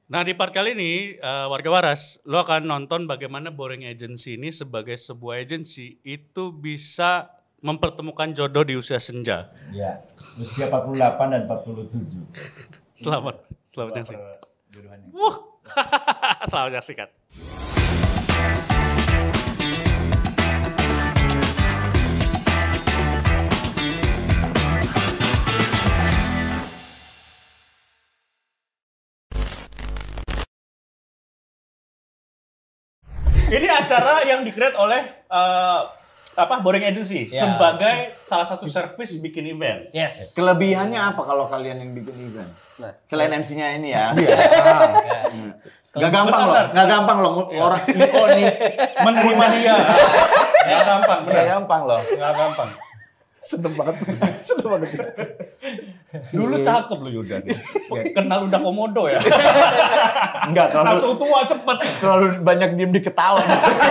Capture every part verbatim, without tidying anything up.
Nah di part kali ini uh, warga waras, lo akan nonton bagaimana Boring Agency ini sebagai sebuah agensi itu bisa mempertemukan jodoh di usia senja. Ya, usia empat puluh delapan dan empat puluh tujuh. Selamat, selamat menyaksikan. Wah, selamat menyaksikan. Ini acara yang di-create oleh uh, apa Boring Agency yeah. sebagai salah satu service bikin event. Yes. Kelebihannya apa kalau kalian yang bikin event? Nah, selain M C-nya ini ya. Iya. Gak gampang loh, gak gampang loh orang I O nih menerima dia. Gak gampang, benar. Gak gampang loh. Gak gampang. Sedem banget, sedem banget. Dulu cakep lo Yudan. Kenal udah komodo ya. Enggak, terlalu langsung tua cepet. Terlalu banyak diem di ketawa.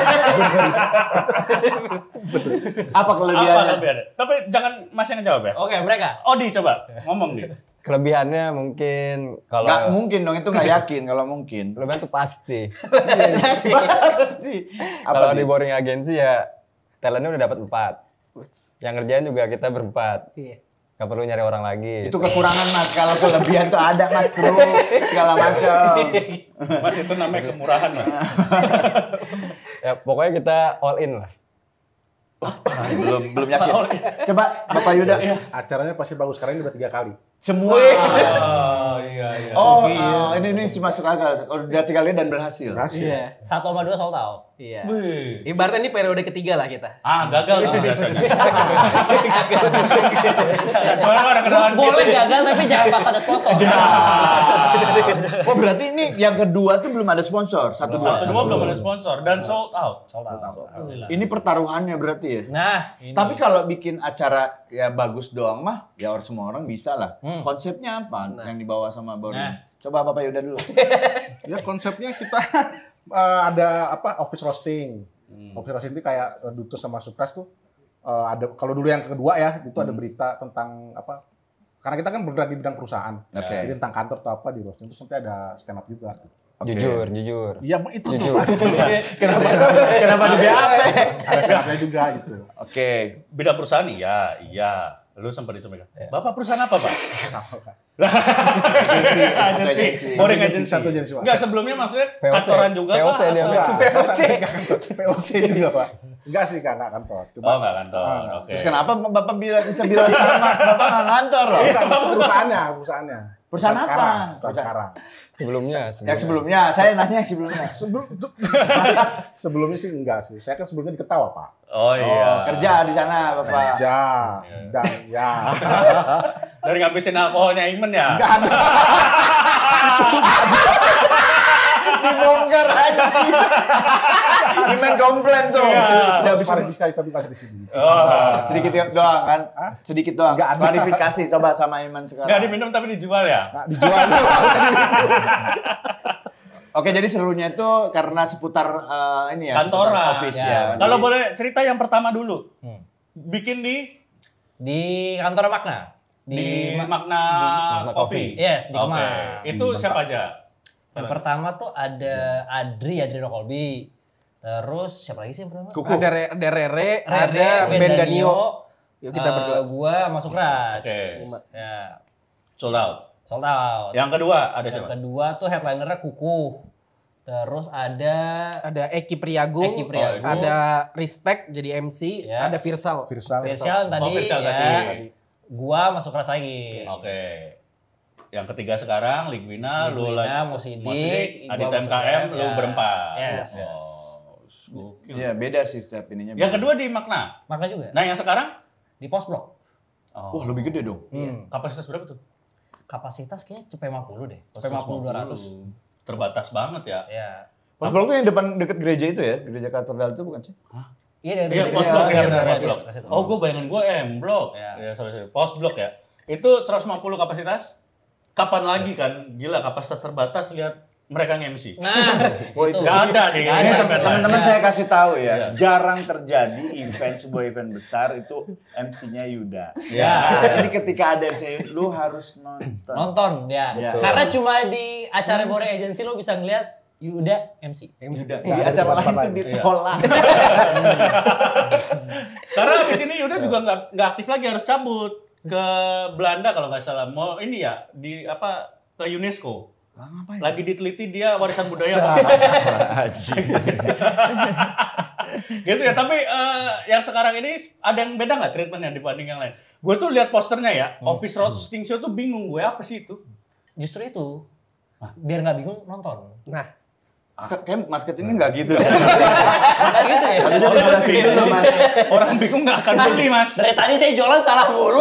Apa kelebihannya? Apa kelebihannya? Tapi jangan Mas yang jawab ya. Oke, mereka. Odi coba ngomong nih. Kelebihannya mungkin kalau nggak mungkin dong, itu nggak yakin kalau mungkin. kelebihan itu pasti. sih. Kalau di Boring Agency ya talentnya udah dapat empat. Yang ngerjain juga kita berempat. Iya. Gak perlu nyari orang lagi. Itu kekurangan Mas, kalau kelebihan tuh ada Mas, kru segala macam. Mas itu namanya kemurahan Mas. Ya pokoknya kita all in lah. belum belum yakin. Coba Bapak Yuda. Acaranya pasti bagus karena ini udah tiga kali. Semua. Oh iya iya. Oh, uh, ini ini masuk akal. Udah tiga kali dan berhasil. Berhasil. Iya. Satu sama dua sold out. Iya. Wih. Ibaratnya ini periode ketiga lah kita. Ah gagal itu biasanya. Soalnya ada kenalan. Boleh gagal tapi jangan pas ada sponsor. Oh berarti ini yang kedua tuh belum ada sponsor. Satu dua. Satu dua belum ada sponsor dan sold out. Sold out. Alhamdulillah. Ini pertaruhannya berarti ya. Nah, ini. Tapi kalau bikin acara ya bagus doang mah, ya orang semua orang bisa lah. Hmm. Konsepnya apa Nah. yang dibawa sama Boring? Nah. Coba Bapak Yuda dulu. Ya konsepnya kita uh, ada apa office roasting. Hmm. Office roasting itu kayak Dutus sama Supras tuh uh, ada kalau dulu yang kedua ya itu hmm. ada berita tentang apa? Karena kita kan bergerak di bidang perusahaan. Okay. Jadi tentang kantor atau apa di roasting terus nanti ada stand up juga. Okay. Jujur, jujur. Iya itu Jujur. tuh. Kenapa kenapa di B A P? Ada stand up-nya juga gitu. Oke. Okay. Beda perusahaan iya, iya. Lu sempat dicoba. Bapak perusahaan apa, Pak? Sama kan. Agensi. Boring Agency. Satu agensi. Enggak sebelumnya maksudnya P O C. kantoran juga P O C kah? dia, Apa? Pak. P O C. P O C juga, Pak. Enggak sih, Kak, enggak kantor. Cuma Oh, enggak kantor. Ah, Oke. Terus kenapa Bapak bilang bisa bilang sama? Bapak nggak ngantor loh. Bukan, perusahaannya, perusahaannya. Perusahaan apa? Sekarang, perusahaan Perusahaan. sekarang. Sebelumnya, Yang sebelumnya, saya nanya yang sebelumnya. Sebelum sebelumnya sih enggak sih. Saya kan sebelumnya di Ketawa, Pak. Oh iya. Oh, kerja di sana Bapak. Ja, dan ya. Dari ngabisin alkoholnya Imen ya? Enggak ada. Dibongkar aja sih. Imen komplain tuh. Ya, Ya, habis bisa bisa tapi kasih di sini. Oh. sedikit doang kan? Sedikit doang. Nggak ada. Klarifikasi coba sama Iman sekarang. Enggak diminum tapi dijual ya? Nah, dijual. Oke, jadi serunya itu karena seputar uh, ini ya, Kantoran. seputar office Ya. ya. Kalau Jadi- boleh cerita yang pertama dulu. Hmm. Bikin di Di kantor Makna. di, Ma- Makna Makna Coffee. Yes, di Oke. Kemang. Itu siapa aja? Yang pertama tuh ada Adri, Adriano Colby. Terus siapa lagi sih yang pertama? Kuku. Ada Re- ada Rere, Rere, ada Ben Danio. Yuk kita eh, berdua. Gua masuk Raj. Oke. Ya, Sold out. sold out. Yang kedua ada Yang siapa? kedua tuh headlinernya Kuku. Terus ada Ada Eki Priagung, Eki Priagung. ada Respect jadi M C, Ya. ada Virsal. Virsal. Firsyal tadi, Oh, Firsyal ya. tadi. Gua masuk Raj lagi. Oke. Yang ketiga sekarang Ligwina, lu Liguina, lagi Musidik, Adit gua M K M, masuk lu ya. berempat. Yes. Oh, gokil. Iya, beda sih setiap ininya. Yang beda. kedua di Makna. Makna juga. Nah, yang sekarang? Di Post Blok. Oh. Wah, lebih gede dong. Hmm. Kapasitas berapa tuh? Kapasitas kayaknya cepet lima puluh deh. Cepet lima puluh dua ratus. Terbatas banget ya. Ya. Pos blok tuh yang depan deket gereja itu ya, gereja katedral itu bukan sih? Iya, dari Iya, dari- post dari- blok ya, dari- benar, dari- post blok. dari situ. Oh, gue bayangan gue M blok. Ya. Ya, sorry, sorry. Post blok ya. Itu seratus lima puluh kapasitas. Kapan lagi kan? Gila, kapasitas terbatas lihat mereka nge-M C. Nah, Oh, itu. itu. Gak ada nih. Nggak Ini ada. tem- teman-teman Ada. saya kasih tahu ya, Iya. jarang terjadi event sebuah event besar itu M C-nya Yuda. Iya. Nah, ini ketika ada M C, lu harus nonton. Nonton ya. Iya. Karena cuma di acara Boring Agency lo bisa ngeliat Yuda M C. Yuda. Nggak Di ada acara tempat lain tuh lain. ditolak. Karena abis ini Yuda juga nggak nggak aktif lagi, harus cabut ke Belanda kalau nggak salah. Mau ini ya di apa ke UNESCO. Lah ngapain? Lagi diteliti dia warisan budaya. Gitu ya. Tapi eh, yang sekarang ini ada yang beda nggak treatmentnya dibanding yang lain? Gue tuh lihat posternya ya, Office Roasting Show tuh bingung gue apa sih itu? Justru itu. Biar nggak bingung nonton. Nah, Kayak marketingnya nggak gitu. Masa gitu ya? Harusnya dijelasin dulu, Mas. Orang bingung nggak akan beli mas. Dari tadi saya jualan salah mulu.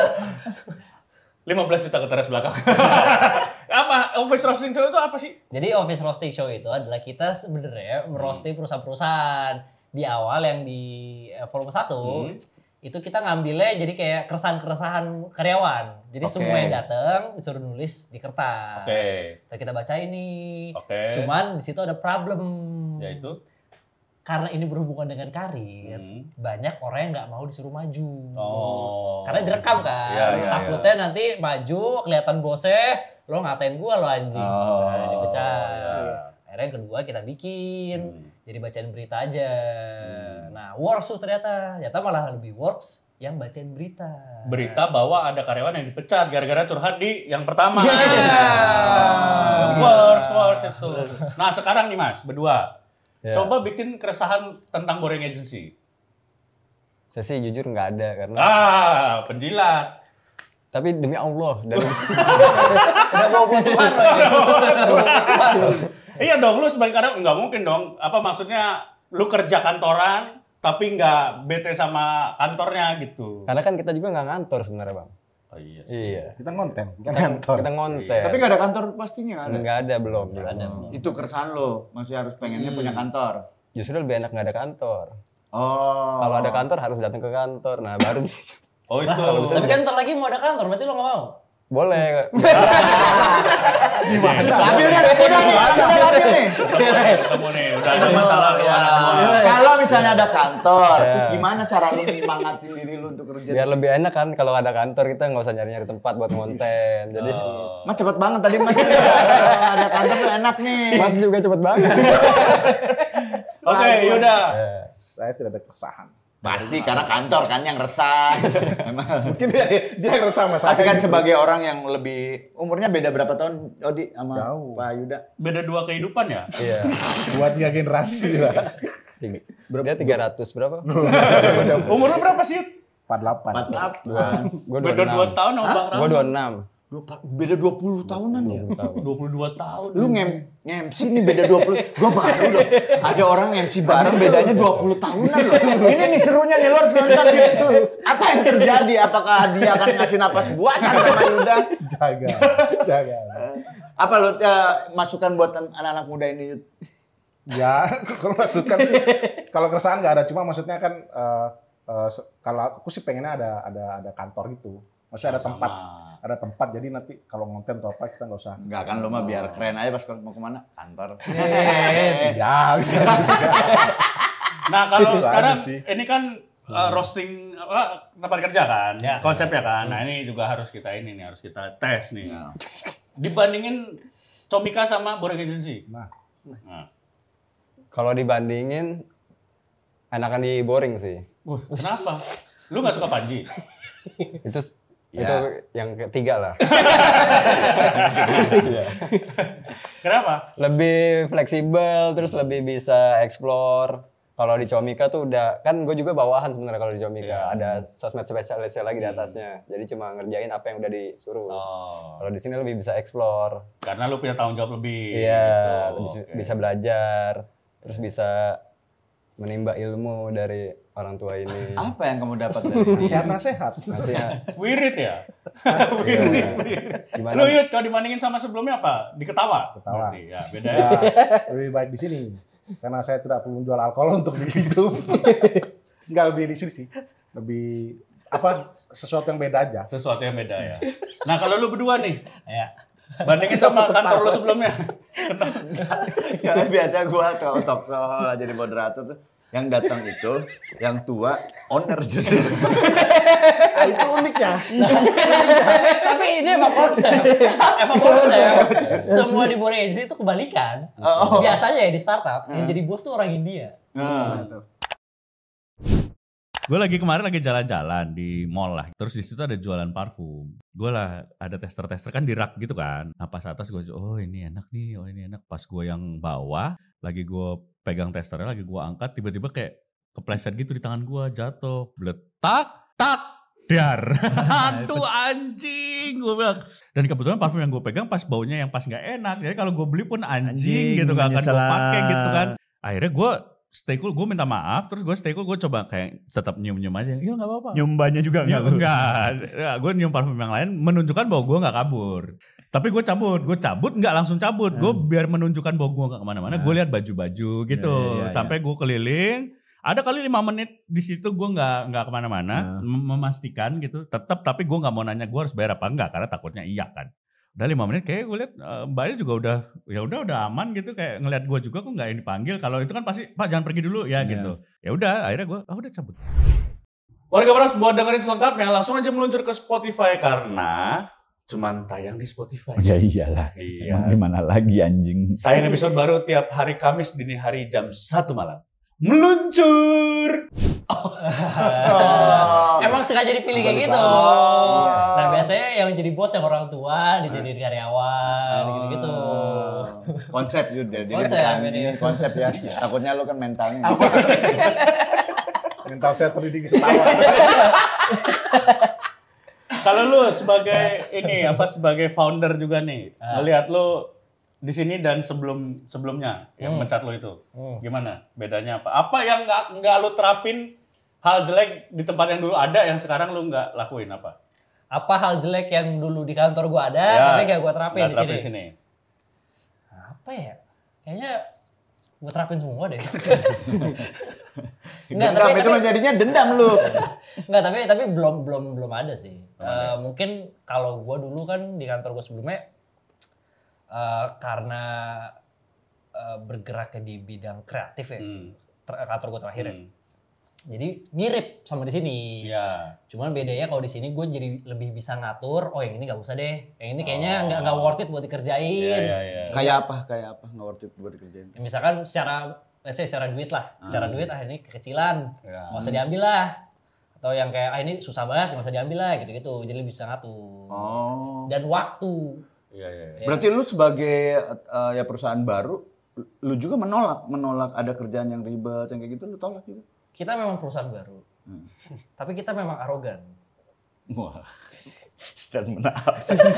lima belas juta ke teras belakang. Apa Office Roasting Show itu apa sih? Jadi Office Roasting Show itu adalah kita sebenarnya merosting perusahaan-perusahaan. Di awal yang di eh, volume satu itu kita ngambilnya jadi kayak keresahan-keresahan karyawan. Jadi Oke. semua yang datang disuruh nulis di kertas. Oke. Terus kita bacain nih. Oke. Cuman di situ ada problem. Yaitu Karena ini berhubungan dengan karir, Hmm. banyak orang yang nggak mau disuruh maju. Oh. Karena direkam kan. Iya, iya, Takutnya nanti maju kelihatan bosnya, lo ngatain gua lo anjing. Oh, Nah, dipecat. iya. Akhirnya yang kedua kita bikin. Hmm. Jadi bacain berita aja. Nah, works tuh ternyata. Ternyata malah lebih works yang bacain berita. berita bahwa ada karyawan yang dipecat gara-gara curhat di yang pertama. Iya. Ah, works, works itu. Nah sekarang nih mas, berdua. Ya. Coba bikin keresahan tentang Boring Agency. Saya sih jujur nggak ada karena. Ah, penjilat. Tapi demi Allah dan Udah bawa buat Tuhan lo ya. Tuhan lo. Iya dong, lu sebagai karyawan nggak mungkin dong. Apa maksudnya lu kerja kantoran tapi nggak bete sama kantornya gitu. karena kan kita juga nggak ngantor sebenarnya bang. Oh iya. Iya. Kita konten, bukan kantor. Kita ngonten. Tapi nggak ada kantor pastinya nggak ada. nggak ada belum. belum. Ada. Itu keresahan lo, masih harus pengennya punya kantor. Justru lebih enak nggak ada kantor. Oh. Kalau ada kantor harus datang ke kantor. Nah baru Oh itu. Tapi kan ntar lagi mau ada kantor, berarti lo nggak mau? boleh. Labil kan? Udah nih, udah labil nih. Ketemu nih, udah ada masalah tuh Ya. anak gua. Kalau misalnya ada kantor, Ya. terus gimana cara lu nyemangatin diri lu untuk kerja? Biar di lebih enak kan kalau ada kantor kita nggak usah nyari-nyari tempat buat konten. Jadi Oh. Mas cepet banget tadi mas. Kalau ada kantor tuh enak nih. Mas juga cepet banget. Oke, yaudah. Saya tidak ada keresahan. Pasti karena kantor kan yang resah. Memang. Mungkin dia, dia yang resah sama saya. Tapi kan gitu. sebagai orang yang lebih umurnya beda berapa tahun Odi sama Jauh. Pak Yuda? Beda dua kehidupan ya? Iya. Buat tiga generasi lah. Tiga- Dia tiga ratus berapa? Umur lu berapa sih? empat puluh delapan. empat puluh delapan. Gue Beda dua tahun sama Bang Gue Ram. dua puluh enam. Dua- Beda dua puluh tahunan ya? dua puluh dua tahun. Lu ngem nge-M C nih beda dua puluh. Gua baru loh. Ada orang nge-M C bareng bedanya dua puluh tahunan loh. Ini nih serunya nih lo harus nonton gitu. Apa yang terjadi? Apakah dia akan ngasih napas buatan sama Yuda? Jaga, jaga. Apa lo ya, masukan buat anak-anak muda ini? Yud? Ya, kalau masukan sih, kalau keresahan nggak ada. Cuma maksudnya kan, eh, eh, se- kalau aku sih pengennya ada ada ada kantor gitu. Maksudnya ada Sama. tempat, ada tempat. Jadi nanti kalau ngonten atau apa kita nggak usah. Enggak kan lo mah biar keren aja pas kalau mau kemana? Kantor. Ya, bisa juga. Nah kalau Itu sekarang aja sih. ini kan uh, roasting apa, tempat kerja kan, Ya. konsepnya kan. Nah ini juga harus kita ini nih, harus kita tes nih. Ya. Dibandingin Comika sama Boring Agency. Nah, Nah. Kalau dibandingin enakan di boring sih. Wah, kenapa? Lu nggak suka Panji? Itu Ya. itu yang ketiga lah. Kenapa? Lebih fleksibel, terus lebih bisa explore. Kalau di Comika tuh udah, kan gue juga bawahan sebenarnya kalau di Comika. Iya. Ada sosmed spesialisnya lagi di atasnya. Jadi cuma ngerjain apa yang udah disuruh. Oh, Kalau di sini lebih bisa explore. karena lu punya tanggung jawab lebih. Iya, gitu. lebih Oke. bisa belajar, terus bisa menimba ilmu dari orang tua ini. Apa yang kamu dapat dari nasihat-nasihat. Nasihat. Wirid ya? Wirid, wirid. Gimana? Lu Yud, kalau dibandingin sama sebelumnya apa? Diketawa? Ketawa. Berarti, ya, beda Ya, ya. lebih baik di sini. Karena saya tidak perlu menjual alkohol untuk hidup. Enggak lebih di sini sih. Lebih apa sesuatu yang beda aja. Sesuatu yang beda ya. Nah kalau lu berdua nih, Ya. Bandingin sama kantor lu sebelumnya. Karena biasa gue kalau talk show lah jadi moderator tuh, yang datang itu, yang tua, owner justru. Nah, itu uniknya. Tapi ini emang konsep. Emang konsep. Semua di Boring Agency itu kebalikan. Biasanya ya di startup, yang jadi bos tuh orang India. Nah, Gue lagi kemarin lagi jalan-jalan di mall lah. Terus di situ ada jualan parfum. Gue lah ada tester-tester kan di rak gitu kan. Nah pas atas gue, oh ini enak nih, oh ini enak. Pas gue yang bawah, lagi gue pegang testernya, lagi gue angkat, tiba-tiba kayak kepleset gitu di tangan gue, jatuh. Bletak, tak, dar. Aduh anjing, gue bilang. Dan kebetulan parfum yang gue pegang pas baunya yang pas gak enak. Jadi kalau gue beli pun anjing, Anjing, gitu, gak akan gue penyesalan. pakai gitu kan. Akhirnya gue stay cool, gue minta maaf, terus gue stay cool, gue coba kayak tetap nyium-nyium aja. Iya gak apa-apa. Nyombanya juga Ya, enggak lu? enggak, ya, gue nyium parfum yang lain menunjukkan bahwa gue gak kabur. Tapi gue cabut, gue cabut nggak langsung cabut. Gue biar menunjukkan bahwa gue gak kemana-mana, gue lihat baju-baju gitu. Ya, ya, ya, Sampai gue keliling, ada kali lima menit di situ gue nggak nggak kemana-mana, mem- memastikan gitu. Tetap, tapi gue nggak mau nanya gue harus bayar apa enggak, karena takutnya iya kan. Udah lima menit kayak gue lihat uh, mbaknya juga udah ya udah udah aman gitu, kayak ngeliat gue juga kok nggak ini panggil. Kalau itu kan pasti Pak jangan pergi dulu ya gitu. Ya udah akhirnya gue ah udah cabut. Warga Baras buat dengerin selengkapnya langsung aja meluncur ke Spotify karena cuman tayang di Spotify. Ya iyalah. Iya. Emang gimana lagi anjing. Tayang episode baru tiap hari Kamis dini hari jam satu malam. Meluncur. Emang sengaja dipilih kayak gitu. Oh. Nah biasanya yang jadi bos yang orang tua, dijadiin karyawan, gitu-gitu. Konsep juga, jadi Konsep, bukan ini. ini konsep ya. Takutnya lu kan mentalnya. Mental set reading ketawa. Kalau lu sebagai ini apa sebagai founder juga nih, ngelihat lu di sini dan sebelum sebelumnya yang mencat lu itu, gimana bedanya apa? Apa yang nggak nggak lu terapin hal jelek di tempat yang dulu ada yang sekarang lu nggak lakuin apa? Apa hal jelek yang dulu di kantor gua ada, Ya, tapi gak gua terapin nggak di sini? terapin sini. Apa ya? Kayaknya gua terapin semua deh. Dendam itu menjadinya dendam lu. Enggak, tapi tapi belum belum belum ada sih. Eh, mungkin kalau gua dulu kan di kantor gua sebelumnya eh, karena eh, bergeraknya di bidang kreatif ya. Hmm. ter- kantor gua terakhir ya. Hmm. Jadi mirip sama di sini. Ya. Cuman bedanya kalau di sini gue jadi lebih bisa ngatur. Oh yang ini nggak usah deh. Yang ini kayaknya nggak nggak worth it buat dikerjain. Iya, iya, iya. Kayak apa? Kayak apa? Nggak worth it buat dikerjain. Ya, misalkan secara, let's say secara duit lah. Secara duit ah ini kekecilan, Ya. nggak usah diambil lah. Atau yang kayak ah ini susah banget, nggak usah diambil lah gitu-gitu. Jadi lebih bisa ngatur. Oh. Dan waktu. Iya, iya. iya. Berarti lu sebagai uh, ya perusahaan baru, lu juga menolak menolak ada kerjaan yang ribet yang kayak gitu, lu tolak juga. Kita memang perusahaan baru. Tapi kita memang arogan. Wah. Sedang menaap.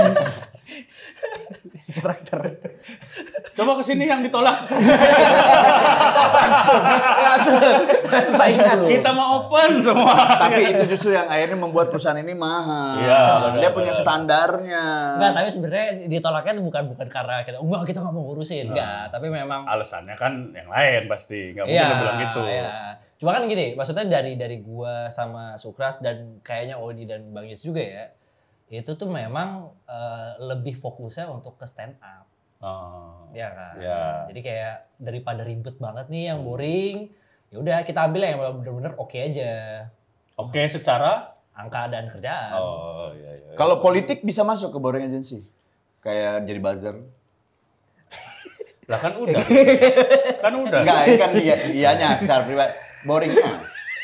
Coba kesini yang ditolak. Saingan. Kita mau open semua. Tapi itu justru yang akhirnya membuat perusahaan ini mahal. Iya, benar, Dia punya benar. standarnya. Enggak, tapi sebenarnya ditolaknya itu bukan bukan karena kita enggak kita nggak mau ngurusin, enggak. Tapi memang Alasannya kan yang lain pasti, nggak mungkin lu bilang gitu. Iya. Cuma kan gini, maksudnya dari dari gua sama Sukras dan kayaknya Odi dan Bang Yes juga ya. Itu tuh memang eh, lebih fokusnya untuk ke stand up. Oh. Ya kan. Iya. Jadi kayak daripada ribet banget nih yang boring, ya udah kita ambil yang bener-bener oke aja. Oke, secara Angka dan kerjaan. oh iya iya. Kalau politik bisa masuk ke Boring Agency. Kayak jadi buzzer. Lah kan udah. kan udah. Enggak, ini kan dia dianya secara pribadi. Boringnya.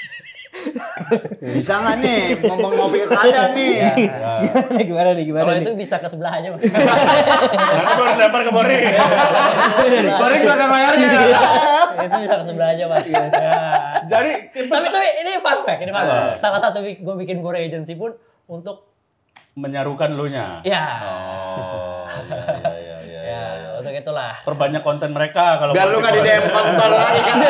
Bisa nggak nih ngomong ngopi ada nih. Gimana nih, gimana Kalau nih? itu bisa ke sebelah aja mas. Nanti baru lempar ke Boring. Boring belakang layarnya. Itu bisa ke sebelah aja mas. Ya. Jadi tapi tapi ini fun fact, ini fun fact. Salah satu gue bikin Boring Agency pun untuk menyarukan lu nya. ya, Oh, iya iya iya. ya untuk itulah. Perbanyak konten mereka kalau Biar lu nggak di D M kontol lagi kan.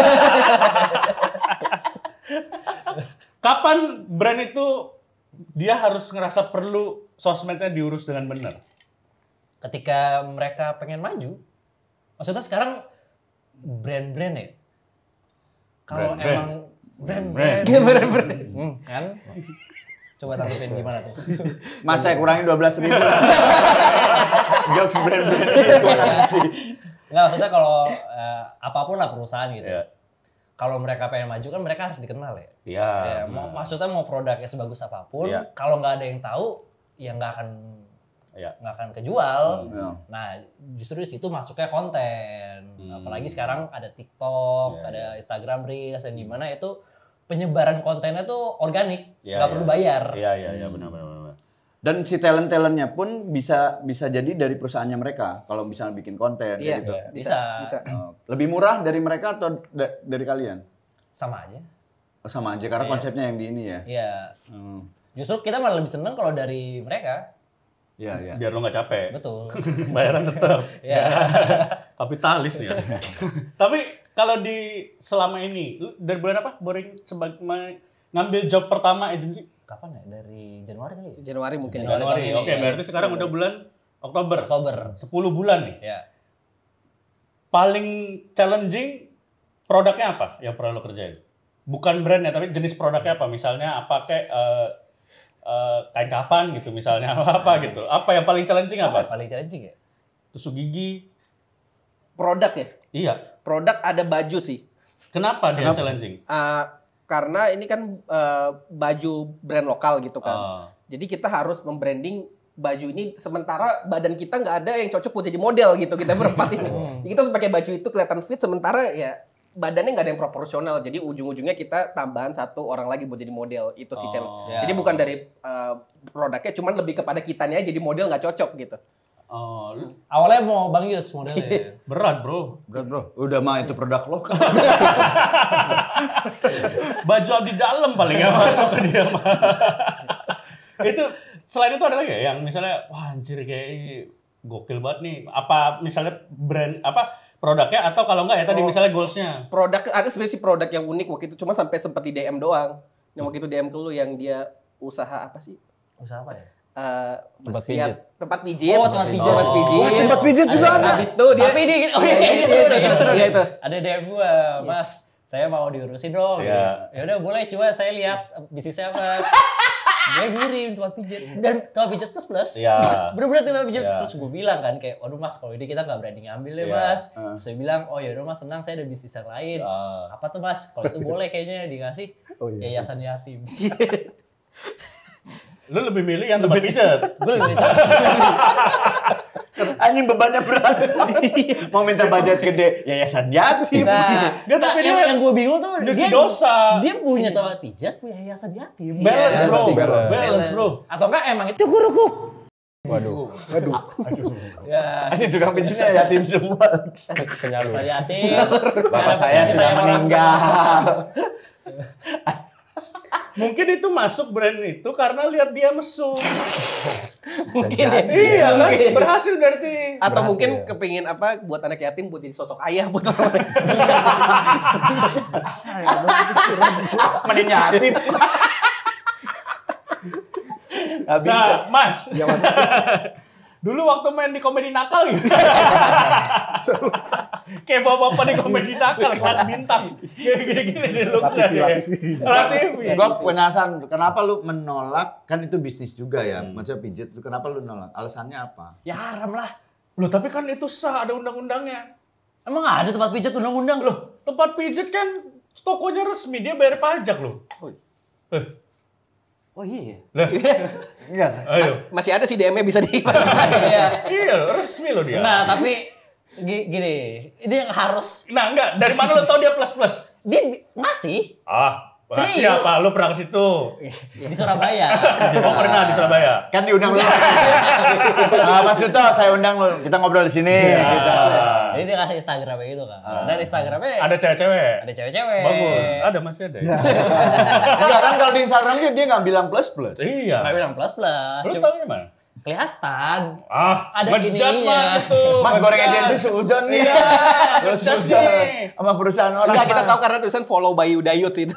Kapan brand itu dia harus ngerasa perlu sosmednya diurus dengan benar? Ketika mereka pengen maju, maksudnya sekarang brand-brand ya. Kalau Brand-brand. emang brand-brand, Brand. brand-brand, hmm, kan? Coba tanggepin gimana tuh? Mas saya kurangi dua belas ribu. Jokes brand-brand itu. Nggak, maksudnya kalau uh, apapun lah perusahaan gitu. Iya. Kalau mereka pengen maju kan mereka harus dikenal ya. Iya. Ya, mau, maksudnya mau produknya sebagus apapun, Iya. kalau nggak ada yang tahu, ya nggak akan Iya. nggak akan kejual. Hmm. Nah, justru di situ masuknya konten. Hmm. Apalagi sekarang ada TikTok, Iya, ada Instagram Reels, yang dimana itu penyebaran kontennya tuh organik, Iya, nggak iya. perlu bayar. Iya, iya, iya, benar, benar, benar. Dan si talent-talentnya pun bisa bisa jadi dari perusahaannya mereka kalau misalnya bikin konten Iya, kayak gitu. bisa, bisa. Oh, lebih murah dari mereka atau da- dari kalian? Sama aja. Oh, sama aja karena Iya. konsepnya yang di ini ya. Iya. Hmm. Justru kita malah lebih seneng kalau dari mereka. Iya, iya. Biar lu nggak capek. Betul. Bayaran tetap. Iya. Kapitalis ya. Tapi kalau di selama ini, lu dari bulan apa? Boring sebagai ngambil job pertama agency? Kapan ya? Dari Januari kali ya? Januari mungkin. Januari. Januari. tahun ini, Oke, ya. berarti sekarang udah bulan Oktober. Oktober. sepuluh bulan nih. Ya. Paling challenging produknya apa yang pernah lo kerjain? Bukan brandnya, tapi jenis produknya apa? Misalnya apa kayak eh, eh, kain kafan gitu misalnya, apa gitu. Apa yang paling challenging Apa? apa? Paling challenging ya? Tusuk gigi. Produk ya. Iya. Produk ada baju sih. Kenapa dia challenging? Ah, karena ini kan eh, baju brand lokal gitu kan. Ah. Jadi kita harus membranding baju ini sementara badan kita nggak ada yang cocok buat jadi model gitu kita berempat ini. Jadi kita harus pakai baju itu kelihatan fit sementara ya badannya nggak ada yang proporsional. Jadi ujung-ujungnya kita tambahan satu orang lagi buat jadi model. Itu sih Oh. challenge. Ya. Jadi bukan dari eh, produknya cuman lebih kepada kitanya aja jadi model nggak cocok gitu. Oh, lu- Awalnya mau Bang Yuts modelnya. berat bro. Berat bro, udah mah itu produk lokal. Baju abdi dalam paling ya masuk ke dia mah. Itu selain itu ada lagi ya yang misalnya wah anjir kayak ini gokil banget nih. Apa misalnya brand apa produknya atau kalau enggak ya tadi Oh. misalnya goalsnya. Produk ada sebenarnya sih produk yang unik waktu itu cuma sampai sempat di D M doang. Yang waktu itu D M ke lu yang dia usaha apa sih? Usaha apa ya? Eh, Tempat maksiat- pijit. Tempat pijit. Oh, tempat pijit. Tempat pijit. Oh, tempat pijit juga ada. Habis itu dia Tapi dia gitu. Oh Iya, iya, iya, itu, iya, udah itu. gitu. Iya, itu. Ada D M gua, Mas. Saya mau diurusin dong. Iya. Ya udah boleh, coba saya lihat bisnisnya apa. Dia ngirim tempat pijit dan tempat pijit plus plus. Iya. Bener-bener tempat pijit. Iya. Terus gue bilang kan kayak, waduh Mas, kalau ini kita nggak berani ngambil ya Iya. Mas. Uh. Terus saya bilang, oh ya udah Mas tenang, saya ada bisnis yang lain. Ah. Apa tuh Mas? Kalau itu boleh kayaknya dikasih Oh, iya. yayasan yatim. Lu lebih milih yang tempat pijat. Gue lebih tahu. Anjing bebannya berat. Mau minta budget gede, yayasan yatim. Nah, Nggak, nah, tapi yang, dia yang gue bingung tuh nyuci dia dosa. dia punya tempat pijat, punya yayasan yatim. Balance, Iya. bro. balance. Balance, bro. Atau enggak emang itu kurukuk. Waduh, Aduh. Ya, Anjing tukang pijitnya yatim semua. penyalu. tempat yatim. Bapak Ada saya punya sudah orang tua. meninggal. Mungkin itu masuk brand itu karena lihat dia mesum. mungkin ya. Iya kan? Berhasil berarti. Atau Berhasil, mungkin ya. kepingin apa buat anak yatim buat jadi sosok ayah buat orang lain. Mending yatim. Nggak bisa. Nah, Mas. Dulu waktu main di komedi nakal gitu. Kayak bapak-bapak di komedi nakal, kelas bintang. Kayak gini-gini di looks-nya. Latifi, Latifi. Latifi. Gue penasaran, kenapa lu menolak? Kan itu bisnis juga ya, maksudnya pijit itu. Kenapa lu nolak? Alasannya apa? Ya haram lah. Loh, tapi kan itu sah, ada undang-undangnya. Emang ada tempat pijat undang-undang? Loh, tempat pijit kan tokonya resmi, dia bayar pajak loh. Eh, Oh iya. lah, Iya. ayo. Masih ada sih D M-nya bisa di. Iya. Iya, resmi loh dia. Nah, tapi gi- gini, ini yang harus Nah, enggak, dari mana lo tau dia plus-plus? dia bi- ngasih Ah, Serius? siapa? Lu pernah ke situ? di Surabaya. Oh, pernah di Surabaya? Kan diundang lu. Ah, Mas Duto, saya undang lu. Kita ngobrol di sini. Gitu. Jadi dia kasih Instagramnya gitu kan. Dan Instagramnya Ada cewek-cewek? ada cewek-cewek. Bagus. Ada, masih ada. Enggak kan kalau di Instagram dia dia nggak bilang plus plus. Iya. Nggak bilang plus plus. Lu Cuma tau gimana? kelihatan. Ah, Ada ngejudge ininya. Mas itu. Mas goreng ngejudge. agensi sehujan nih. Iya, Terus ngejudge sehujan nih. sama perusahaan orang. Enggak, kita tahu karena tulisan follow by Udayut itu.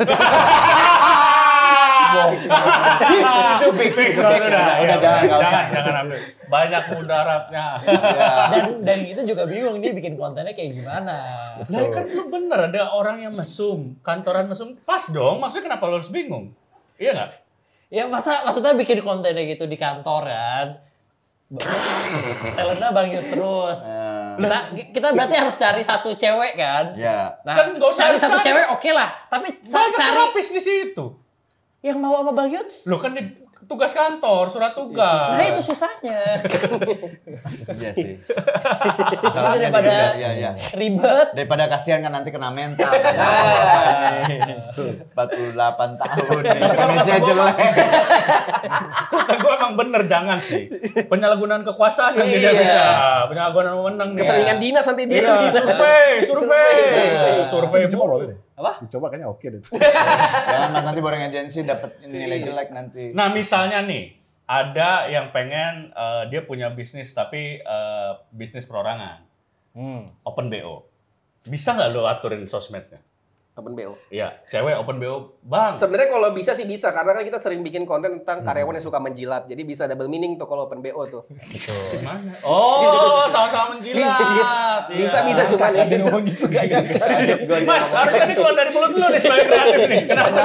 itu fix, Fix, itu udah, fix. udah, Udah, udah, ya, jangan, nggak usah. jangan, jangan ambil. Banyak mudaratnya. Ya. Dan dan itu juga bingung dia bikin kontennya kayak gimana. Nah, kan lu bener ada orang yang mesum, kantoran mesum, pas dong. Maksudnya kenapa lu harus bingung? Iya nggak? Ya masa maksudnya bikin kontennya gitu di kantor kan. Talentnya Bang Yus terus. Nah, kita berarti harus cari satu cewek kan? Ya. Nah, Kan nggak usah cari satu cari. cewek oke lah, tapi Banyak cari terapis di situ. yang mau sama Bang Yus. Lo kan di tugas kantor, surat tugas. Nah itu susahnya. Iya sih. Tapi Masalahnya daripada juga, ya, ya. ribet. Daripada kasihan kan nanti kena mental. Ah. empat puluh delapan tahun nih, meja jelek. Kata gue emang bener, jangan sih. Penyalahgunaan kekuasaan yang dia Iya. bisa. Penyalahgunaan wewenang nih. Keseringan dinas nanti dia. Iya, survei, survei. Survei Dicoba mulu. loh ini. Apa? Dicoba kayaknya oke deh. Jangan Mas, nanti boring agency dapat nilai jelek nanti. Nah misalnya nih, ada yang pengen eh, dia punya bisnis tapi eh, bisnis perorangan, Hmm. open B O. Bisa nggak lo aturin sosmednya? Open B O. Iya, cewek open B O, bang. Sebenarnya kalau bisa sih bisa, karena kan kita sering bikin konten tentang karyawan yang suka menjilat. Jadi bisa double meaning tuh kalau open B O tuh. Gimana? Oh, sama-sama menjilat. Bisa Iya. bisa cuma Ada nih. ngomong gitu gak ya? Mas, harusnya ini keluar dari mulut lu nih sebagai kreatif nih. Kenapa?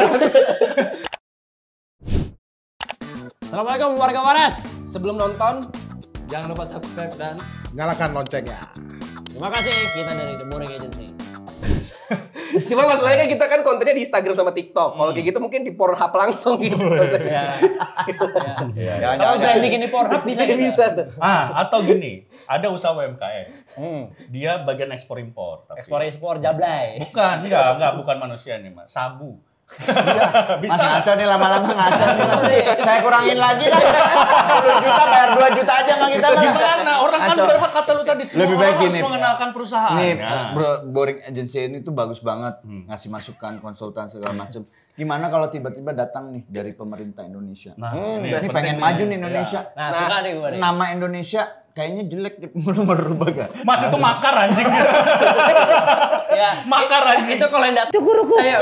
Assalamualaikum warga Waras. Sebelum nonton, Jangan lupa subscribe dan Nyalakan loncengnya. terima kasih kita dari The Boring Agency. cuma masalahnya kan kita kan kontennya di Instagram sama TikTok. Kalau kayak gitu mungkin di Pornhub langsung gitu. Ya. Jangan Kalau jangan. brand bikin di Pornhub bisa Bisa kita. bisa tuh. Ah, atau gini, ada usaha U M K M. Hmm. Dia bagian ekspor impor. tapi- Ekspor ekspor jablay. Bukan, enggak, enggak, bukan manusia nih, Mas. Sabu. Mas Bisa. ngaco nih lama-lama ngaco nih. Saya kurangin lagi lah. sepuluh juta bayar dua juta aja sama kita mah. Gimana? Orang kan Ngaco. berhak kata lu tadi semua Lebih orang baik harus gini. mengenalkan perusahaan. Nih, Ya. bro, boring agency ini tuh bagus banget ngasih masukan, konsultan segala macam. Gimana kalau tiba-tiba datang nih dari pemerintah Indonesia? Nah, ini, penting pengen nih. maju nih Iya. Indonesia. Nah, suka deh gue nih. Nama Indonesia kayaknya jelek deh, mau merubah gak? Mas itu makar anjing. Ya, Makar anjing. itu kalau yang datang cukuruku. Ayo.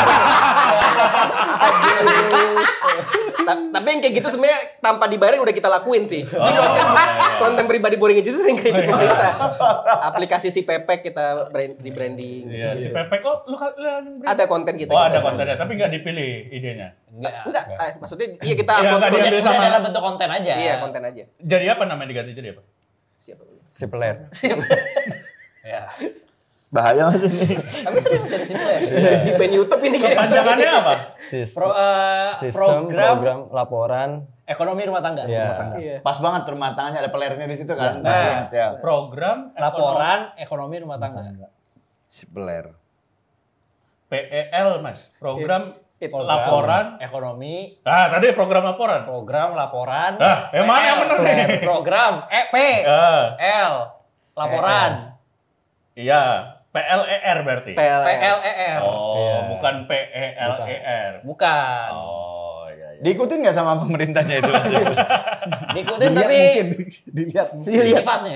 Ta- Tapi yang kayak gitu sebenarnya tanpa dibayarin udah kita lakuin sih. Di konten, konten pribadi boring aja sering kritik pemerintah. Aplikasi si Pepek kita brand, di branding. Iya, si Pepek kok lu kan lu yang beri- Ada konten kita. Oh, ada kontennya, tapi nggak dipilih idenya. Enggak. Enggak, eh, maksudnya iya kita Iya, upload enggak, konten. diambil Udah sama- dalam bentuk konten aja. Iya, konten aja. Jadi apa namanya diganti jadi apa? Siapa? Si peler. Ya. Bahaya mas ini. Tapi serius dari sini ya. Di band YouTube ini kayak Kepanjangannya apa? Pro, eh, Sistem, program, program, laporan. ekonomi rumah tangga. Ya. Iya. Pas banget rumah tangannya ada pelernya di situ kan. Pas Nah. banget ya. Program Laporan ekonomi rumah tangga. Si peler. P E L, Mas. Program Itu. laporan. Ekonomi, Ah, tadi program laporan. program laporan. Ah, yang mana yang bener nih? Program E P Ah, L laporan. iya, P L E R berarti. P L P L E R. Oh, Iya. bukan P E L E R. Bukan. Oh, iya iya. Diikutin nggak sama pemerintahnya itu? Diikutin Dilihat tapi mungkin, dilihat mungkin. sifatnya.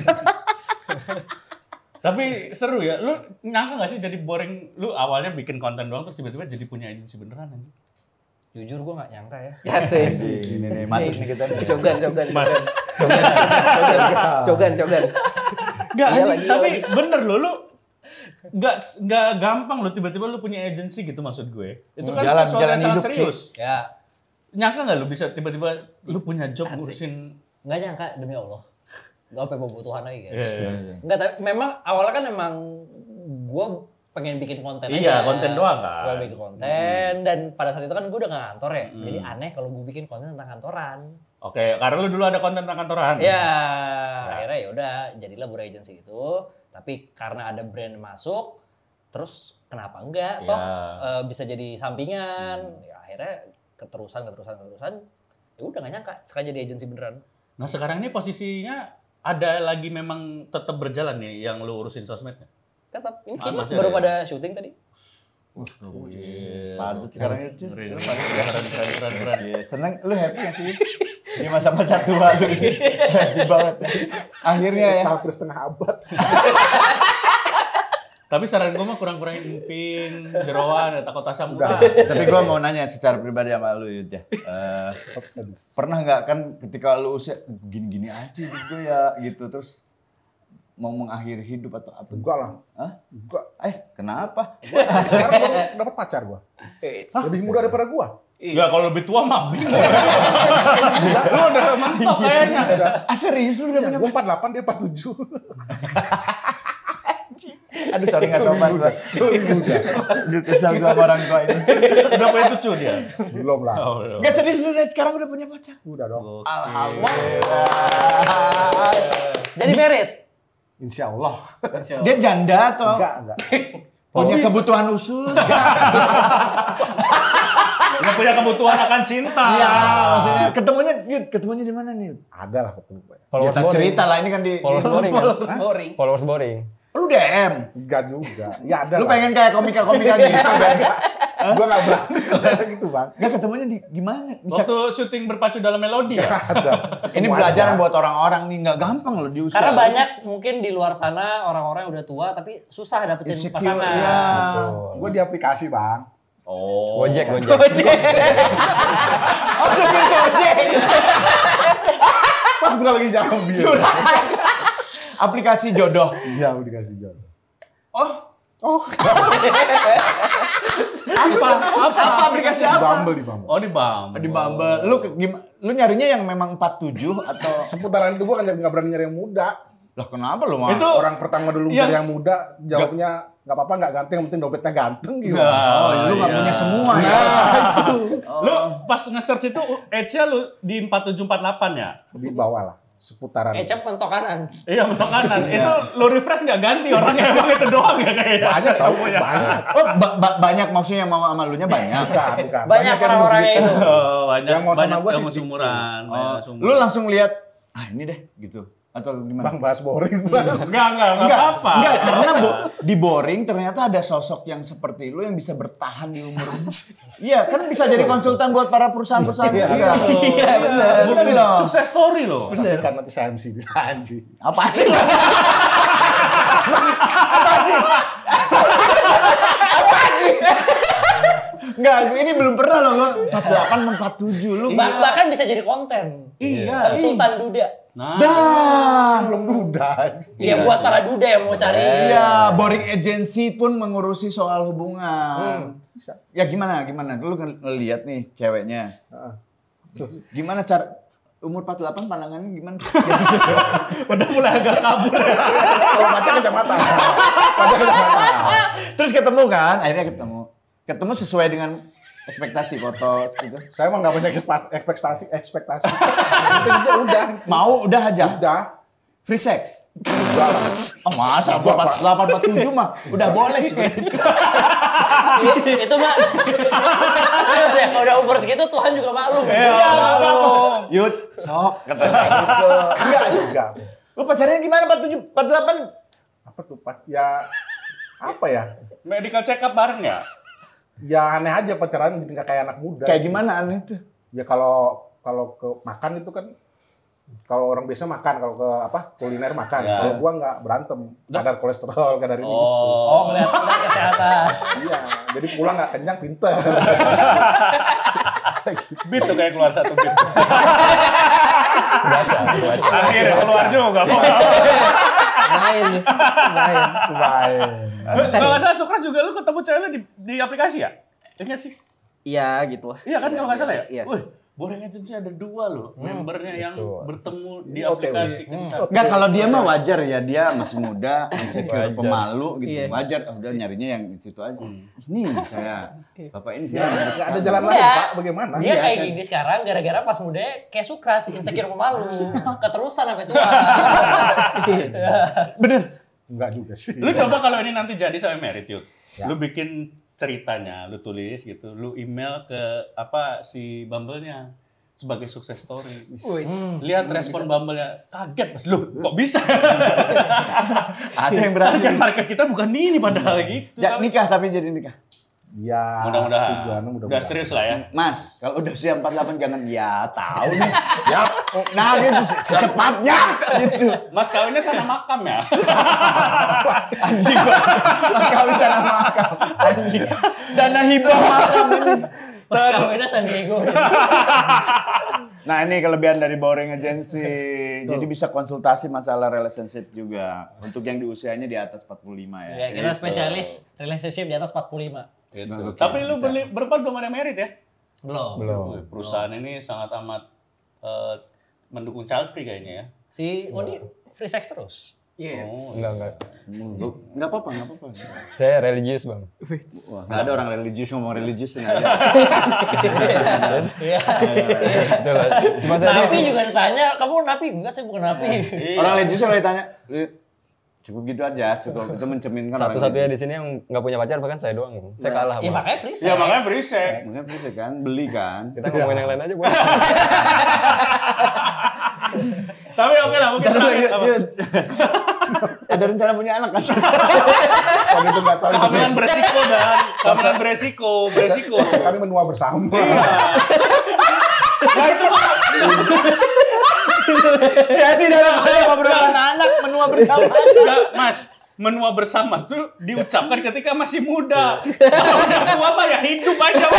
Tapi seru ya. Lu nyangka gak sih jadi boring? Lu awalnya bikin konten doang terus tiba-tiba jadi punya agensi beneran anjing. Jujur gue gak nyangka ya. Ya sih. Ini nih masuk nih kita. nih. Cogan, cogan. Mas. Cogan, cogan, cogan, cogan. Enggak, Iya anjing, lagi, iya tapi lagi. bener loh lu nggak nggak gampang lo tiba-tiba lu punya agensi gitu maksud gue. Itu kan Jalan- sesuatu jalan yang sangat hidup, serius. Ya. Nyangka nggak lu bisa tiba-tiba lu punya job ngurusin. Gak nyangka demi Allah. Gak apa bobo Tuhan lagi kan. Iya, iya. Enggak, tapi memang awalnya kan emang gue pengen bikin konten aja. Iya, konten doang kan. Gue bikin konten dan pada saat itu kan gue udah gak kantor ya. Jadi aneh kalau gue bikin konten tentang kantoran. Oke, karena lu dulu ada konten tentang kantoran. Ya, akhirnya ya udah jadilah Bur Agency itu. Tapi karena ada brand masuk, terus kenapa enggak? Ya. Toh eh, bisa jadi sampingan. Ya akhirnya keterusan, keterusan, keterusan. Ya udah gak nyangka sekarang jadi agensi beneran. Nah sekarang ini posisinya ada lagi memang tetap berjalan nih yang lu urusin sosmednya. Tetap ini Ah, kayaknya masih baru ada ya? pada syuting tadi. Patut sekarang itu. Keren, keren, keren, keren, keren. Iya, seneng. Lu happy gak sih? Di masa-masa tua lu ini. Happy banget. Akhirnya ya. Hampir setengah abad. Tapi saran gue mah kurang-kurangin emping, jeroan, takut asam urat. Tapi gua mau nanya secara pribadi sama lu Yud ya. Eh, pernah nggak kan ketika lu usia gini-gini aja gitu ya gitu terus mau mengakhiri hidup atau apa? Enggak lah. Hah? Enggak. Eh, kenapa? Sekarang baru dapat pacar gua. Eh, Lebih muda daripada gua. Ya kalau lebih tua mah bingung. Lu udah mentok kayaknya. Ah serius lu udah punya Gue empat puluh delapan, dia empat puluh tujuh. Aduh sorry gak sopan gua. Aduh kesal gua sama orang tua ini. Udah punya cucu dia. Belum lah. Oh, belum. Gak serius lu sekarang udah punya pacar? Udah dong. Alhamdulillah. Jadi merit. Insya Allah. Dia janda atau Enggak, enggak. punya kebutuhan khusus? Nggak punya kebutuhan akan cinta. Iya, maksudnya ketemunya Yud, ketemunya di mana nih? Yud? Ada lah ketemu. Ya Followers tak boring. cerita lah ini kan di Followers di- boring kan? Boring. Followers boring. Lu D M. Enggak juga. Ya ada Lu lah. pengen kayak komika-komika gitu. Gue gak berani kalau gitu bang. Gak ketemunya di gimana? Bisa Waktu syuting berpacu dalam melodi ya. Ada. ini Ketemu pelajaran aja. buat orang-orang nih, nggak gampang loh di usia. Karena banyak mungkin di luar sana orang-orang yang udah tua tapi susah dapetin Insecure, pasangan. iya. Gue di aplikasi bang. Oh. Gojek, Gojek. Oh, supir Gojek. Pas gue lagi jambil. Aplikasi jodoh. Iya, udah dikasih jodoh. Oh, Oh, Apa? Apa? apa aplikasi di apa? Bumble, di Bumble. Oh di Bumble. Di Bumble. Lu ke- gim- lu nyarinya yang memang empat puluh tujuh atau Seputaran itu gue kan nggak berani nyari yang muda. lah kenapa lu mau? Itu Orang pertama dulu Yang- dari yang muda, jawabnya nggak apa-apa, nggak ganteng, yang penting dompetnya ganteng gitu. Nah, Oh, lu nggak iya. punya semua ya. Lu pas nge-search itu age-nya lu di empat tujuh empat delapan ya? Di bawah lah, seputaran. Ecap mentok kanan. Iya, mentok kanan. Itu lu refresh nggak ganti orangnya emang itu doang ya kayaknya. Banyak tau, banyak. Oh, ba- ba- banyak maksudnya yang mau sama lu nya banyak. Bukan, bukan. Banyak yang orang-orang segitu. itu. Oh, banyak Yang mau sama banyak gua yang sih mau sedikit. sumuran. Oh, banyak sumuran. lu langsung lihat ah ini deh gitu atau gimana? Bang bahas boring bang. Enggak, enggak, enggak Enggak, apa-apa. enggak, karena bo- di boring ternyata ada sosok yang seperti lu yang bisa bertahan di umur. Iya, kan bisa jadi konsultan buat para perusahaan-perusahaan. Iya, juga. Iya, benar. Bukti Benar dong. sukses story loh. Kasihkan nanti saya M C di sana sih. Apa sih? Enggak, ini belum pernah loh gua empat puluh delapan empat puluh tujuh lu. Bah- bahkan bisa jadi konten. Iya. Konsultan duda. Nah, Dah. Belum muda. Ya buat para duda yang mau cari. Iya, boring agency pun mengurusi soal hubungan. Bisa. Ya gimana, gimana? Lu ngel- ngeliat nih ceweknya. Heeh. Terus Gimana cara umur empat puluh delapan pandangannya gimana? udah mulai agak kabur. kalau baca kacamata. Baca kacamata. Terus ketemu kan, akhirnya ketemu. Ketemu sesuai dengan ekspektasi foto gitu. Saya mah nggak banyak ekspa- ekspektasi, ekspektasi. Itu itu udah. Mau udah aja. Udah. Free sex. Udah lah. Oh masa delapan empat tujuh mah udah boleh sebenarnya. Itu mah. Terus ya, kalau udah umur segitu Tuhan juga maklum. Iya, Ya, nggak apa-apa. maklum. Yud, sok katanya gitu. Enggak juga. Lu pacarnya gimana empat tujuh, empat delapan? Apa tuh Pak? Ya apa ya? Medical check up bareng ya? Ya aneh aja pacaran jadi nggak kayak anak muda. Kayak gimana aneh tuh? Ya kalau kalau ke makan itu kan kalau orang biasa makan, kalau ke apa kuliner makan. Ya. Kalau gua nggak berantem, kadar kolesterol, kadar ini gitu. Oh, ngeliat ngeliat kesehatan. Iya, jadi pulang nggak kenyang pinter. Bit tuh kayak keluar satu bit. Baca, baca. Akhirnya keluar juga. Main nih. Main. Main. Kalau nggak salah Sukres juga lu ketemu ceweknya di, di aplikasi ya? Iya nggak sih? Iya gitu lah. Iya kan kalau nggak salah ya? Iya. Wih, Boring Agency ada dua loh membernya yang betul. bertemu di O T W. aplikasi kencan. Enggak, kalau dia mah wajar ya, dia masih muda, insecure, Wajar. pemalu gitu. Iya. Wajar, ah, udah nyarinya yang di situ aja. Ini saya, bapak ini Ya, saya nggak ada jalan lain Enggak. Pak, bagaimana? Dia Iya, kayak saya- gini sekarang gara-gara pas muda kayak Sukras, insecure pemalu. Keterusan sampai tua. Bener. Enggak juga sih. Lu coba kalau ini nanti jadi sampai merit Yud. Ya. Lu bikin ceritanya, lu tulis gitu, lu email ke apa si Bumble-nya sebagai sukses story. Lihat respon Bumble-nya, kaget Mas. Lu kok bisa? Ada yang berarti. Target market kita bukan ini padahal gitu. Ya, nikah tapi jadi nikah. Ya, Mudah-mudahan. tujuannya Udah mudah-mudahan. serius lah ya. Mas, kalau udah usia empat puluh delapan jangan ya tahu nih. Siap. Nah, gitu secepatnya gitu. Mas kawinnya tanah makam ya? Anjing gua. Mas kawin tanah makam. Anjing. Dana hibah makam ini. Pas kawinnya San Diego. Nah, ini kelebihan dari Boring Agency. Jadi bisa konsultasi masalah relationship juga. Untuk yang di usianya di atas empat puluh lima Ya, ya. kita spesialis relationship di atas empat puluh lima. Gitu. Oke, Tapi lu bisa. beli, berempat belum ada merit ya? Belum. Belum. Wih, perusahaan ini sangat amat eh, mendukung child free kayaknya ya. Si Odi free sex terus. Yes. Enggak, enggak. Enggak apa-apa, enggak apa-apa. Saya religius, Bang. Wah, enggak ada orang religius ngomong religius sengaja. Iya. Itu lah. Cuma saya Napi juga ditanya, kamu napi? Enggak, saya bukan napi. Orang religius kalau ditanya, cukup gitu aja, cukup itu mencerminkan orang satu-satunya di sini yang nggak punya pacar bahkan saya doang. Saya kalah, Ya Bang. makanya free sex. Ya makanya berisik. Mungkin bisa kan, beli kan. Kita ngomongin yang lain aja, Bang. Tapi oke lah, mungkin terakhir apa? Ada rencana punya anak kan? Kalau itu nggak tahu. Kehamilan beresiko dan kehamilan beresiko, beresiko. Kami menua bersama. Nah itu mah Saya tidak ada ngobrol anak menua bersama. enggak, Mas. Menua bersama tuh diucapkan ketika masih muda. Kalau udah tua mah ya hidup aja.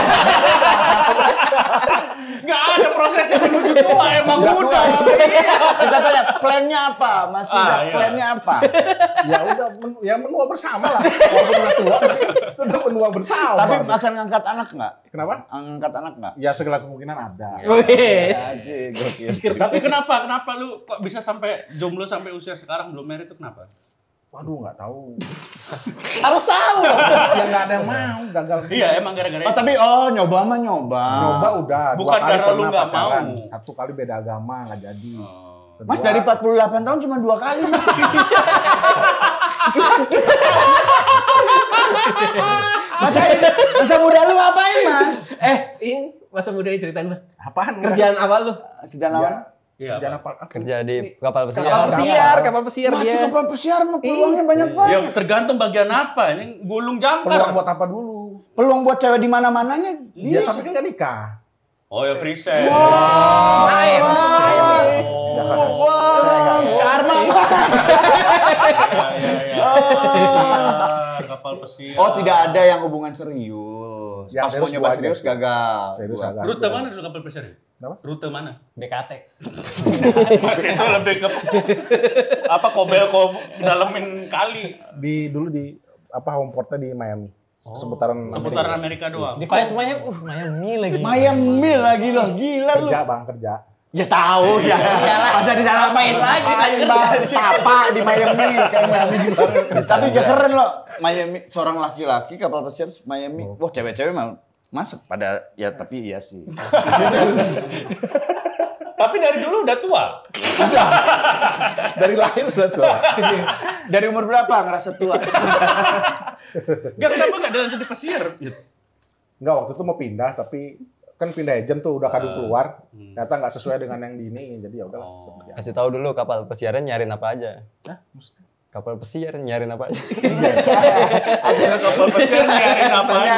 Nggak ada prosesnya menuju tua, emang muda. Kita tanya, plannya apa? Mas Yuda, Ah, iya. plannya apa? Ya udah, men- ya menua bersama lah. Walaupun udah tua, tetap menua bersama. Tapi akan ngangkat anak nggak? Kenapa? Angkat anak nggak? Ya segala kemungkinan ada. Wes. Aji, gokil. Tapi kenapa? Kenapa lu kok bisa sampai jomblo sampai usia sekarang belum married itu kenapa? Waduh, nggak tahu. Harus tahu. Ya nggak ada yang mau, gagal. Iya, emang gara-gara Oh itu. tapi oh nyoba mah nyoba. Nyoba udah. dua Bukan kali karena lu pernah nggak pacaran. mau. Satu kali beda agama, nggak jadi. Oh. Kedua, Mas dari empat puluh delapan tahun cuma dua kali. masa masa muda lu ngapain Mas? Eh, ini masa muda ini ceritain mah. apaan? Kerjaan awal lu? Kerjaan lawan? Iya. Kerjaan apa? apa? Kerja di kapal pesiar. Kapal pesiar, kapal pesiar Wah itu dia. kapal pesiar mah peluangnya banyak Ya banget. tergantung bagian apa. Ini gulung Peluang jangkar. buat apa dulu? Peluang buat cewek di mana-mananya Ya bisa. tapi kan nggak nikah. Oh ya free sex. Main. Wah, karma. Iya, iya, iya. Kapal pesiar. Oh tidak ada yang hubungan serius. Yang Pas serius mau nyoba gua aja serius sih. gagal. Serius Gua. agak. Rute mana dulu kapal pesiar? Apa? Rute mana? B K T. Mas itu lebih ke apa kobel kob dalemin kali. Di dulu di apa home portnya di Miami. Seputaran Seputaran Amerika doang. Di Vice Miami, uh Miami lagi. Miami lagi loh, gila lu. kerja bang kerja. Ya tahu ya. Iyalah. Masa di sana Ngapain lagi, saya Bang, Papa di Miami kayak Miami juga. Tapi ya keren loh. Miami seorang laki-laki kapal pesiar Miami. Wah, cewek-cewek mah masuk pada ya tapi iya sih. Tapi dari dulu udah tua. Dari lahir udah tua. Dari umur berapa ngerasa tua? Gak kenapa gak ada langsung di pesiar? Enggak, waktu itu mau pindah tapi kan pindah agent tuh udah kadung keluar. Ternyata nggak sesuai dengan yang di ini. Jadi ya udah. Oh. Kasih tahu dulu kapal pesiarnya nyariin apa aja. Kapal pesiar nyariin apa aja. Ada kapal pesiar nyariin apa aja.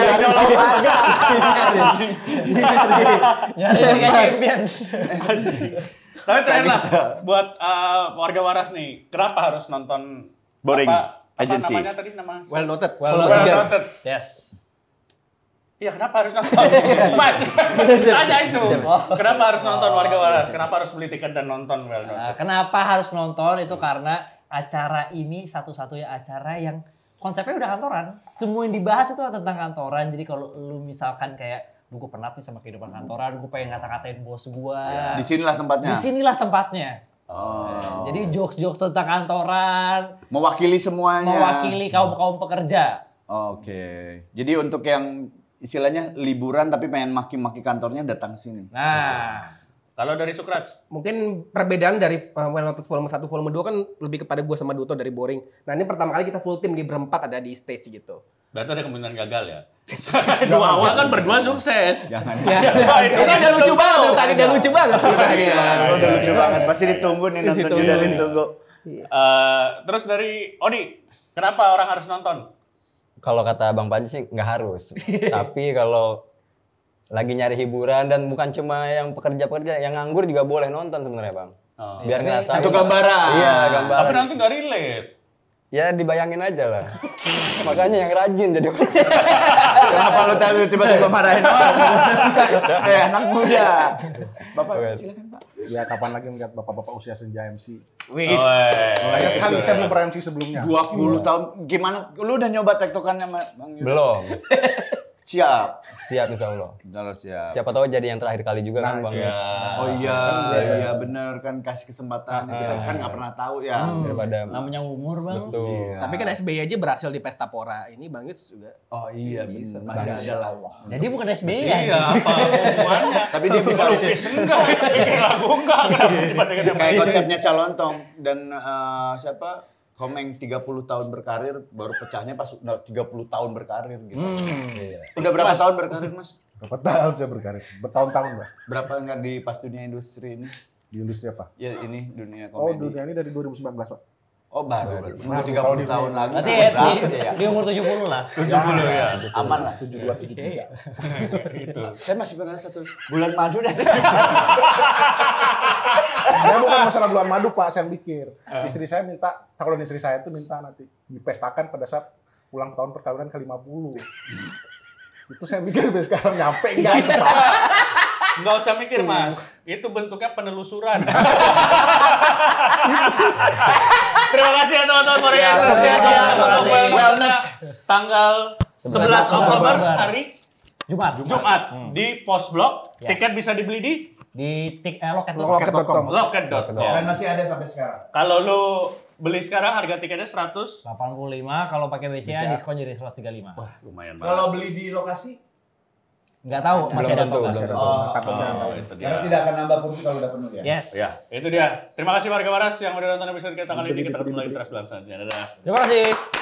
Nyari Liga Champions. Tapi terakhir lah buat uh, warga waras nih, kenapa harus nonton Boring. apa, apa Agency. namanya tadi nama? Well noted. Well Volume noted. tiga. Noted. Yes. Iya kenapa harus nonton? Mas, tanya itu. Kenapa harus nonton warga waras? Kenapa harus beli tiket dan nonton Well Nah, Noted? kenapa harus nonton itu karena acara ini satu-satunya acara yang konsepnya udah kantoran. Semua yang dibahas itu tentang kantoran. Jadi kalau lu misalkan kayak, gue penat nih sama kehidupan kantoran, gue pengen ngata-ngatain bos gue. Di sinilah tempatnya. Disinilah tempatnya. Oh. Jadi jokes-jokes tentang kantoran, Mewakili semuanya. mewakili kaum-kaum pekerja. Oke. Jadi untuk yang istilahnya liburan tapi pengen maki-maki kantornya datang sini. Nah, Kalau dari Sukrat, Mungkin perbedaan dari uh, Well Noted volume satu, volume dua kan lebih kepada gue sama Duto dari Boring. Nah ini pertama kali kita full tim di berempat ada di stage gitu. berarti ada kemungkinan gagal ya. Dua awal kan berdua sukses. Jangan. Ya, itu kan udah lucu banget, tuh, tadi udah lucu banget. Oh, udah lucu banget. Pasti ditunggu nih nonton juga ditunggu. Eh, terus dari Odi, kenapa orang harus nonton? Kalau kata Bang Panji sih nggak harus. Tapi kalau lagi nyari hiburan dan bukan cuma yang pekerja-pekerja, yang nganggur juga boleh nonton sebenarnya Bang. Oh. Biar ngerasain. Untuk gambaran. Iya, gambaran. Tapi nanti gak relate. Ya dibayangin aja lah. Makanya yang rajin jadi. Kenapa lu tadi tiba-tiba marahin orang? Eh, anak muda. Bapak, silakan Pak. Ya kapan lagi melihat bapak-bapak usia senja M C? Wih. Banyak sekali, saya belum pernah M C sebelumnya. dua puluh tahun. Gimana? Lu udah nyoba tektokannya sama Bang Yuda? Belum. Siap. Siap insya Allah. Kalau siap. Siapa tahu jadi yang terakhir kali juga kan Bang. Ya. Oh iya, iya bener kan kasih kesempatan. Kita kan nggak pernah tahu ya. Daripada Namanya umur bang. betul. Iya. Tapi kan S B Y aja berhasil di Pesta Pora. Ini Bang Yuts juga. Oh iya bisa. Masih ada lah. Jadi bukan S B Y ya? Iya, apa hubungannya? Tapi dia bisa Lukis enggak, bikin lagu enggak. Kenapa dibandingin sama kayak ini? konsepnya Calontong dan eh, siapa? Komeng tiga puluh tahun berkarir baru pecahnya pas udah tiga puluh tahun berkarir gitu. Udah berapa tahun berkarir, Mas? Berapa tahun saya berkarir? Bertahun-tahun lah. Berapa enggak di pas dunia industri ini? Di industri apa? Ya ini dunia Oh, komedi. dunia ini dari dua ribu sembilan belas, Pak. Oh baru, Baru. udah tiga puluh tahun lagi. Berarti berapa ya di, ya? di umur tujuh puluh lah. tujuh puluh ya. Aman lah. tujuh dua tujuh tiga. Gitu. Saya masih pernah satu bulan madu dah. Saya bukan masalah bulan madu, Pak, saya mikir. Istri saya minta, kalau istri saya itu minta nanti dipestakan pada saat ulang tahun perkawinan ke lima puluh. Itu saya mikir sampai sekarang nyampe enggak itu, Pak. Enggak usah mikir, Mas. Itu bentuknya penelusuran. Terima kasih ya teman-teman for your enthusiasm. Wellnet tanggal sebelas Oktober hari Jumat. Jumat di Post Blok. Yes. Tiket bisa dibeli di Di tik eh, loket tuh. Loket dot com. loket dot com. masih ada sampai sekarang. Kalau lu beli sekarang harga tiketnya seratus. delapan puluh lima kalau pakai B C A diskon jadi seratus tiga puluh lima. Wah, lumayan banget. Kalau beli di lokasi, Enggak tahu masih ada tentu, toko. belum tentu. oh, Takutnya Oh, itu dia. karena tidak akan nambah kursi kalau udah penuh ya. Yes. Ya, itu dia. Terima kasih warga Waras yang udah nonton episode kita kali ini. Kita ketemu lagi di Teras Belang selanjutnya. Dadah. Terima kasih.